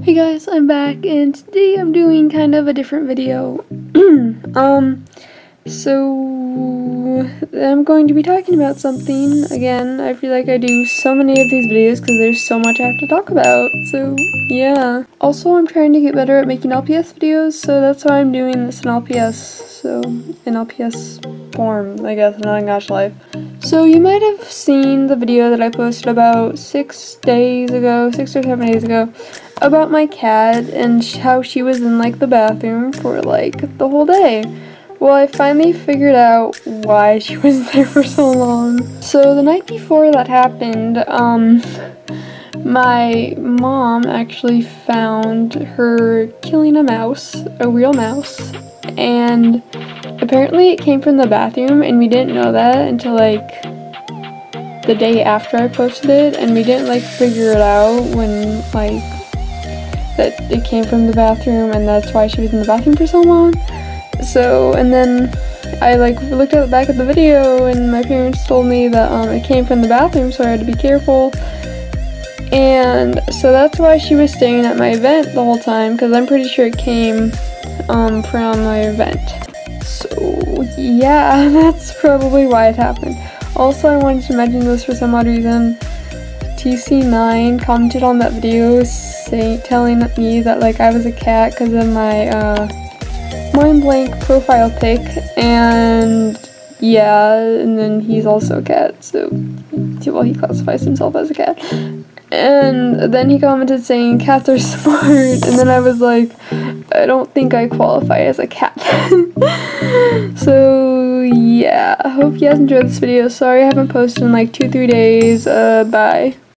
Hey guys, I'm back, and today I'm doing kind of a different video. So I'm going to be talking about something. Again, I feel like I do so many of these videos because there's so much I have to talk about, so yeah. Also, I'm trying to get better at making LPS videos, so that's why I'm doing this in LPS, so in LPS form, I guess, not in Gacha Life. So you might have seen the video that I posted about 6 days ago, 6 or 7 days ago, about my cat and how she was in like the bathroom for like the whole day. Well, I finally figured out why she was there for so long. So the night before that happened, my mom actually found her killing a mouse, a real mouse, and apparently it came from the bathroom, and we didn't know that until like the day after I posted it, and we didn't like figure it out when like that it came from the bathroom, and that's why she was in the bathroom for so long. So, and then I like looked at the back of the video, and my parents told me that it came from the bathroom, so I had to be careful. And so that's why she was staying at my event the whole time, because I'm pretty sure it came from my event. So yeah, that's probably why it happened. Also, I wanted to mention this for some odd reason. TC9 commented on that video telling me that like I was a cat because of my Mind Blank profile pic, and yeah, and then he's also a cat, so well, he classifies himself as a cat. And then he commented saying cats are smart, and then I was like, I don't think I qualify as a cat. So yeah, I hope you guys enjoyed this video. Sorry I haven't posted in like 2-3 days. Bye.